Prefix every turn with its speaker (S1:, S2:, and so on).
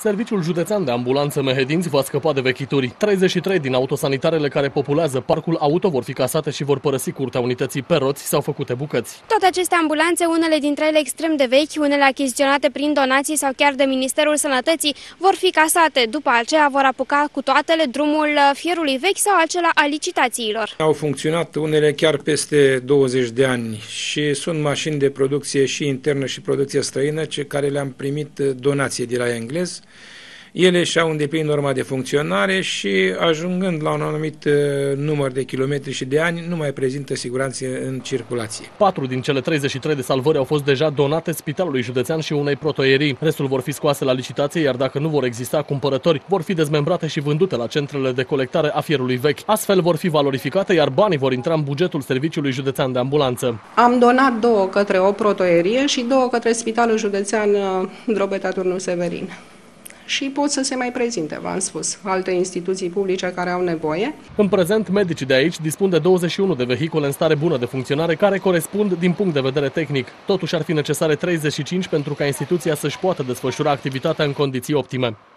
S1: Serviciul Județean de Ambulanță Mehedinți va scăpa de vechituri. 33 din autosanitarele care populează parcul auto vor fi casate și vor părăsi curtea unității pe roți sau făcute bucăți.
S2: Toate aceste ambulanțe, unele dintre ele extrem de vechi, unele achiziționate prin donații sau chiar de Ministerul Sănătății, vor fi casate. După aceea vor apuca cu toatele drumul fierului vechi sau acela al licitațiilor.
S3: Au funcționat unele chiar peste 20 de ani și sunt mașini de producție și internă și producție străină, care le-am primit donație de la englez. Ele și-au îndeplinit norma de funcționare și, ajungând la un anumit număr de kilometri și de ani, nu mai prezintă siguranță în circulație.
S1: 4 din cele 33 de salvări au fost deja donate Spitalului Județean și unei protoierii. Restul vor fi scoase la licitație, iar dacă nu vor exista cumpărători, vor fi dezmembrate și vândute la centrele de colectare a fierului vechi. Astfel vor fi valorificate, iar banii vor intra în bugetul Serviciului Județean de Ambulanță.
S4: Am donat 2 către o protoierie și 2 către Spitalul Județean Drobeta Turnu Severin. Și pot să se mai prezinte, v-am spus, alte instituții publice care au nevoie.
S1: În prezent, medicii de aici dispun de 21 de vehicule în stare bună de funcționare, care corespund din punct de vedere tehnic. Totuși ar fi necesare 35 pentru ca instituția să-și poată desfășura activitatea în condiții optime.